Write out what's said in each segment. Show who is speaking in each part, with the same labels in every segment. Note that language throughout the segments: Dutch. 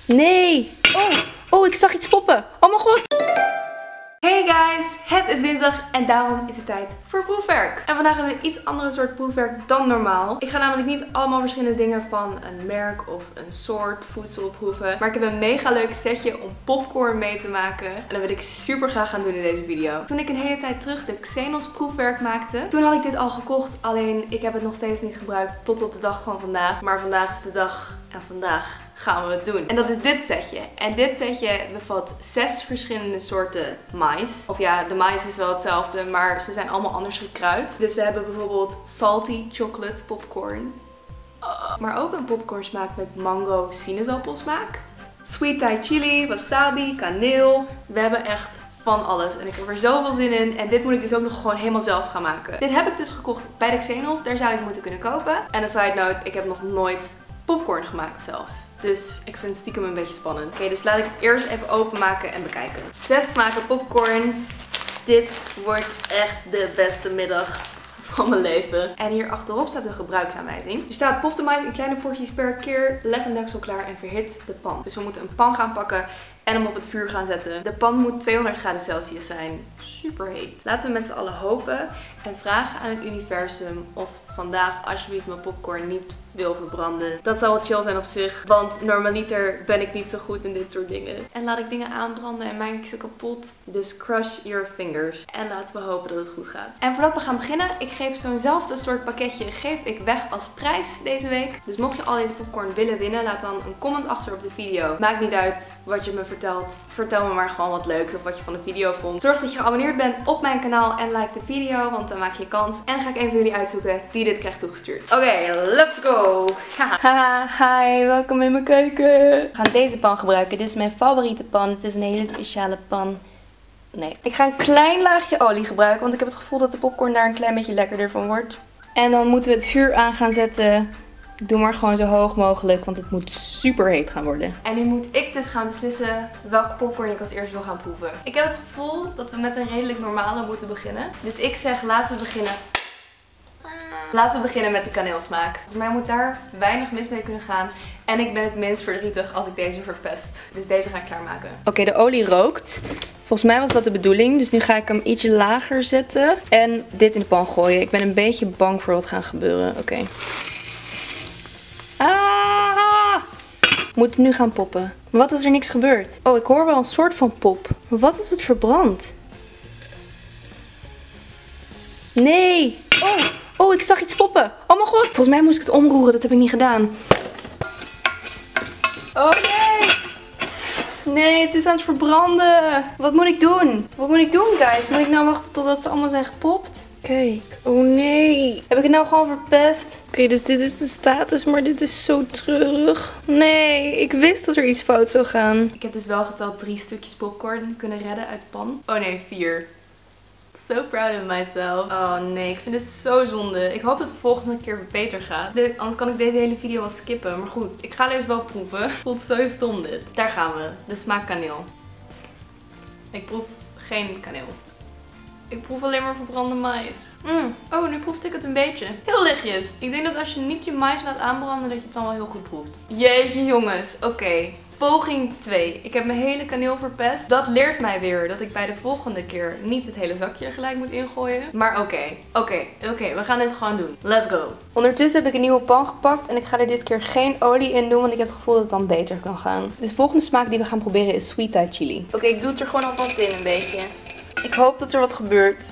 Speaker 1: Nee! Oh, ik zag iets poppen. Oh mijn god! Hey guys, het is dinsdag en daarom is het tijd voor proefwerk. En vandaag hebben we een iets andere soort proefwerk dan normaal. Ik ga namelijk niet allemaal verschillende dingen van een merk of een soort voedsel proeven. Maar ik heb een mega leuk setje om popcorn mee te maken. En dat wil ik super graag gaan doen in deze video. Toen ik een hele tijd terug de Xenos proefwerk maakte, toen had ik dit al gekocht. Alleen ik heb het nog steeds niet gebruikt tot op de dag van vandaag. Maar vandaag is de dag en vandaag gaan we het doen. En dat is dit setje. En dit setje bevat 6 verschillende soorten mais. Of ja, de mais is wel hetzelfde, maar ze zijn allemaal anders gekruid. Dus we hebben bijvoorbeeld salty chocolate popcorn. Maar ook een popcorn smaak met mango sinaasappelsmaak. Sweet Thai chili, wasabi, kaneel. We hebben echt van alles. En ik heb er zoveel zin in. En dit moet ik dus ook nog gewoon helemaal zelf gaan maken. Dit heb ik dus gekocht bij de Xenos. Daar zou je het moeten kunnen kopen. En een side note, ik heb nog nooit popcorn gemaakt zelf. Dus ik vind het stiekem een beetje spannend. Oké, dus laat ik het eerst even openmaken en bekijken. 6 smaken popcorn. Dit wordt echt de beste middag van mijn leven. En hier achterop staat een gebruiksaanwijzing. Er staat: pop de mais in kleine porties per keer. Leg een deksel klaar en verhit de pan. Dus we moeten een pan gaan pakken en hem op het vuur gaan zetten. De pan moet 200 graden Celsius zijn. Super heet. Laten we met z'n allen hopen en vragen aan het universum of vandaag alsjeblieft mijn popcorn niet wil verbranden. Dat zou wel chill zijn op zich, want normaliter ben ik niet zo goed in dit soort dingen. En laat ik dingen aanbranden en maak ik ze kapot. Dus crush your fingers. En laten we hopen dat het goed gaat. En voordat we gaan beginnen, ik geef zo'nzelfde soort pakketje geef ik weg als prijs deze week. Dus mocht je al deze popcorn willen winnen, laat dan een comment achter op de video. Maakt niet uit wat je me vertelt. Vertel me maar gewoon wat leuks of wat je van de video vond. Zorg dat je geabonneerd bent op mijn kanaal en like de video, want dan maak je kans. En dan ga ik een van jullie uitzoeken die dit krijgt toegestuurd. Oké, let's go! Haha, hi, welkom in mijn keuken. We gaan deze pan gebruiken. Dit is mijn favoriete pan. Het is een hele speciale pan. Nee. Ik ga een klein laagje olie gebruiken, want ik heb het gevoel dat de popcorn daar een klein beetje lekkerder van wordt. En dan moeten we het vuur aan gaan zetten. Doe maar gewoon zo hoog mogelijk, want het moet super heet gaan worden. En nu moet ik dus gaan beslissen welke popcorn ik als eerste wil gaan proeven. Ik heb het gevoel dat we met een redelijk normale moeten beginnen. Dus ik zeg, laten we beginnen. Laten we beginnen met de kaneelsmaak. Volgens mij moet daar weinig mis mee kunnen gaan. En ik ben het minst verdrietig als ik deze verpest. Dus deze ga ik klaarmaken. Oké, de olie rookt. Volgens mij was dat de bedoeling. Dus nu ga ik hem ietsje lager zetten. En dit in de pan gooien. Ik ben een beetje bang voor wat gaat gebeuren. Oké. Ah! Moet het nu gaan poppen. Maar wat als er niks gebeurt? Oh, ik hoor wel een soort van pop. Maar wat als het verbrandt? Nee! Oh, ik zag iets poppen. Oh mijn god. Volgens mij moest ik het omroeren. Dat heb ik niet gedaan. Oh nee. Nee, het is aan het verbranden. Wat moet ik doen? Wat moet ik doen, guys? Moet ik nou wachten totdat ze allemaal zijn gepopt? Kijk. Oh nee. Heb ik het nou gewoon verpest? Oké, dus dit is de status, maar dit is zo treurig. Nee, ik wist dat er iets fout zou gaan. Ik heb dus wel geteld 3 stukjes popcorn kunnen redden uit de pan. Oh nee, 4. So proud of myself. Oh nee, ik vind het zo zonde. Ik hoop dat het de volgende keer beter gaat. Anders kan ik deze hele video wel skippen. Maar goed, ik ga deze wel proeven. Voelt zo stom dit. Daar gaan we. De smaak kaneel. Ik proef geen kaneel. Ik proef alleen maar verbrande mais. Oh, nu proefde ik het een beetje. Heel lichtjes. Ik denk dat als je niet je mais laat aanbranden, dat je het dan wel heel goed proeft. Jeetje jongens. Oké. Poging 2. Ik heb mijn hele kaneel verpest. Dat leert mij weer dat ik bij de volgende keer niet het hele zakje er gelijk moet ingooien. Maar oké, we gaan dit gewoon doen. Let's go. Ondertussen heb ik een nieuwe pan gepakt en ik ga er dit keer geen olie in doen, want ik heb het gevoel dat het dan beter kan gaan. Dus de volgende smaak die we gaan proberen is Sweet Thai chili. Oké, ik doe het er gewoon alvast in een beetje. Ik hoop dat er wat gebeurt.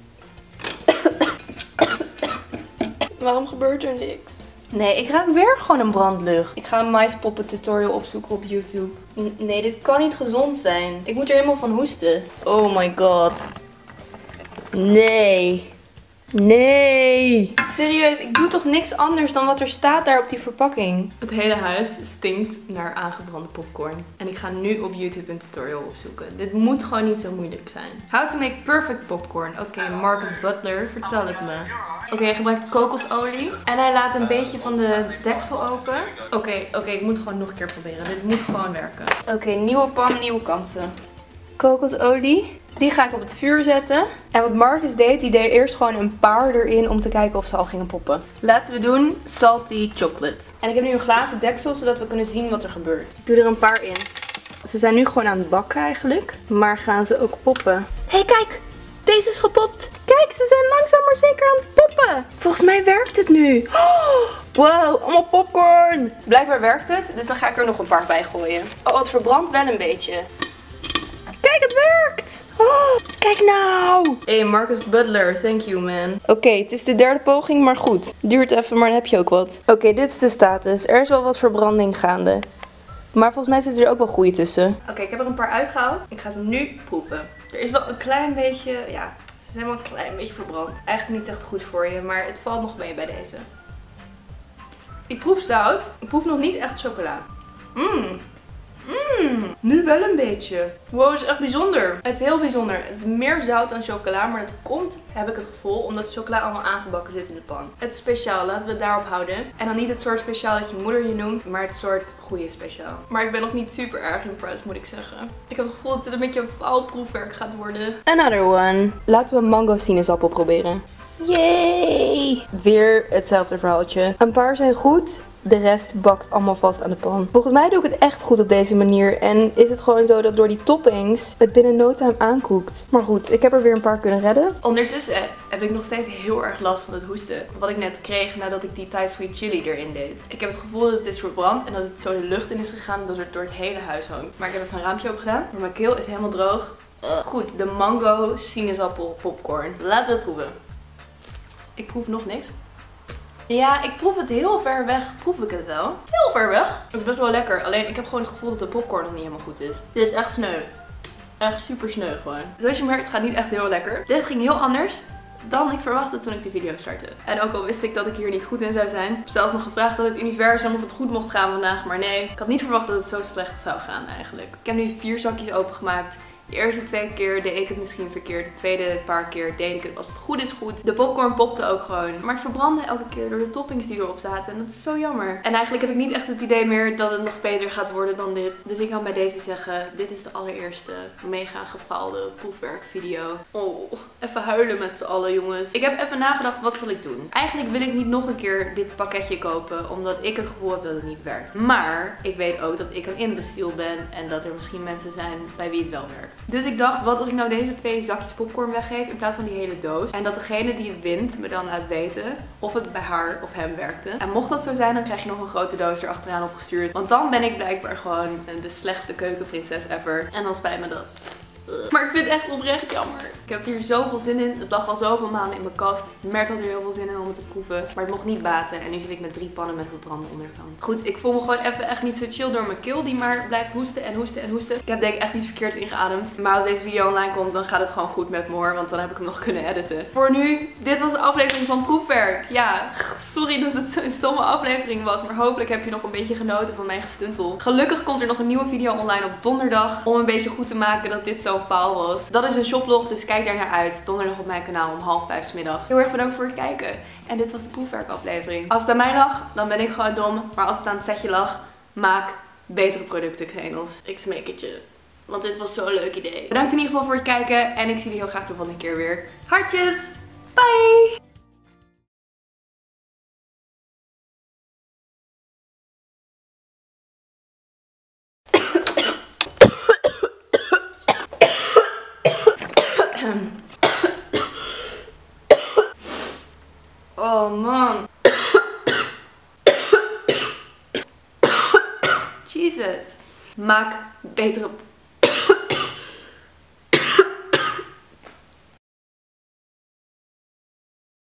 Speaker 1: Waarom gebeurt er niks? Nee, ik raak weer gewoon een brandlucht. Ik ga een maispoppen tutorial opzoeken op YouTube. Nee, dit kan niet gezond zijn. Ik moet er helemaal van hoesten. Oh my god. Nee. Nee. Serieus, ik doe toch niks anders dan wat er staat daar op die verpakking. Het hele huis stinkt naar aangebrande popcorn. En ik ga nu op YouTube een tutorial opzoeken. Dit moet gewoon niet zo moeilijk zijn. How to make perfect popcorn. Oké, Marcus Butler, vertel het me. Oké, hij gebruikt kokosolie. En hij laat een beetje van de deksel open. Oké, ik moet het gewoon nog een keer proberen. Dit moet gewoon werken. Oké, nieuwe pan, nieuwe kansen. Kokosolie. Die ga ik op het vuur zetten. En wat Marcus deed, die deed eerst gewoon een paar erin om te kijken of ze al gingen poppen. Laten we doen salty chocolate. En ik heb nu een glazen deksel, zodat we kunnen zien wat er gebeurt. Ik doe er een paar in. Ze zijn nu gewoon aan het bakken eigenlijk. Maar gaan ze ook poppen? Hé, kijk! Deze is gepopt. Kijk, ze zijn langzaam maar zeker aan het poppen. Volgens mij werkt het nu. Oh, wow, allemaal popcorn. Blijkbaar werkt het, dus dan ga ik er nog een paar bij gooien. Oh, het verbrandt wel een beetje. Kijk, het werkt. Oh, kijk nou. Hey, Marcus Butler, thank you man. Oké, het is de derde poging, maar goed. Duurt even, maar dan heb je ook wat. Oké, dit is de status. Er is wel wat verbranding gaande. Maar volgens mij zit er ook wel goeie tussen. Oké, ik heb er een paar uitgehaald. Ik ga ze nu proeven. Er is wel een klein beetje, ja, ze zijn wel een klein beetje verbrand. Eigenlijk niet echt goed voor je, maar het valt nog mee bij deze. Ik proef zout. Ik proef nog niet echt chocola. Nu wel een beetje. Wow, het is echt bijzonder. Het is heel bijzonder. Het is meer zout dan chocola, maar dat komt, heb ik het gevoel, omdat de chocola allemaal aangebakken zit in de pan. Het is speciaal, laten we het daarop houden. En dan niet het soort speciaal dat je moeder je noemt, maar het soort goede speciaal. Maar ik ben nog niet super erg impressed, moet ik zeggen. Ik heb het gevoel dat dit een beetje een fout proefwerk gaat worden. Another one. Laten we mango sinaasappel proberen. Yay! Weer hetzelfde verhaaltje. Een paar zijn goed. De rest bakt allemaal vast aan de pan. Volgens mij doe ik het echt goed op deze manier. En is het gewoon zo dat door die toppings het binnen no time aankoekt. Maar goed, ik heb er weer een paar kunnen redden. Ondertussen heb ik nog steeds heel erg last van het hoesten. Wat ik net kreeg nadat ik die Thai sweet chili erin deed. Ik heb het gevoel dat het is verbrand en dat het zo de lucht in is gegaan dat het door het hele huis hangt. Maar ik heb even een raampje open gedaan. Maar mijn keel is helemaal droog. Goed, de mango sinaasappel popcorn. Laten we het proeven. Ik proef nog niks. Ja, ik proef het heel ver weg. Proef ik het wel? Heel ver weg. Het is best wel lekker. Alleen ik heb gewoon het gevoel dat de popcorn nog niet helemaal goed is. Dit is echt sneu. Echt super sneu gewoon. Zoals je merkt gaat het niet echt heel lekker. Dit ging heel anders dan ik verwachtte toen ik de video startte. En ook al wist ik dat ik hier niet goed in zou zijn. Ik heb zelfs nog gevraagd aan het universum of het goed mocht gaan vandaag. Maar nee, ik had niet verwacht dat het zo slecht zou gaan eigenlijk. Ik heb nu 4 zakjes opengemaakt. De eerste 2 keer deed ik het misschien verkeerd. De tweede paar keer deed ik het als het goed is goed. De popcorn popte ook gewoon. Maar het verbrandde elke keer door de toppings die erop zaten. En dat is zo jammer. En eigenlijk heb ik niet echt het idee meer dat het nog beter gaat worden dan dit. Dus ik kan bij deze zeggen, dit is de allereerste mega gefaalde proefwerkvideo. Oh, even huilen met z'n allen jongens. Ik heb even nagedacht, wat zal ik doen? Eigenlijk wil ik niet nog een keer dit pakketje kopen. Omdat ik het gevoel heb dat het niet werkt. Maar ik weet ook dat ik een imbeciel ben. En dat er misschien mensen zijn bij wie het wel werkt. Dus ik dacht, wat als ik nou deze 2 zakjes popcorn weggeef in plaats van die hele doos. En dat degene die het wint me dan laat weten of het bij haar of hem werkte. En mocht dat zo zijn, dan krijg je nog een grote doos erachteraan opgestuurd. Want dan ben ik blijkbaar gewoon de slechtste keukenprinses ever. En dan spijt me dat. Maar ik vind het echt oprecht jammer. Ik heb hier zoveel zin in. Het lag al zoveel maanden in mijn kast. Mert had er heel veel zin in om het te proeven. Maar het mocht niet baten. En nu zit ik met 3 pannen met verbrande onderkant. Goed, ik voel me gewoon even echt niet zo chill door mijn keel. Die maar blijft hoesten en hoesten en hoesten. Ik heb denk ik echt iets verkeerds ingeademd. Maar als deze video online komt, dan gaat het gewoon goed met me hoor. Want dan heb ik hem nog kunnen editen. Voor nu, dit was de aflevering van Proefwerk. Ja, sorry dat het zo'n stomme aflevering was. Maar hopelijk heb je nog een beetje genoten van mijn gestuntel. Gelukkig komt er nog een nieuwe video online op donderdag. Om een beetje goed te maken dat dit zo'n faal was. Dat is een shoplog, dus kijk daar naar uit. Donderdag op mijn kanaal om 4:30 's middags. Heel erg bedankt voor het kijken. En dit was de proefwerkaflevering. Als het aan mij lag, dan ben ik gewoon dom. Maar als het aan het setje lag, maak betere producten, Xenos. Ik smeek het je. Want dit was zo'n leuk idee. Bedankt in ieder geval voor het kijken. En ik zie jullie heel graag de volgende keer weer. Hartjes! Bye! Oh man. Jesus. Maak betere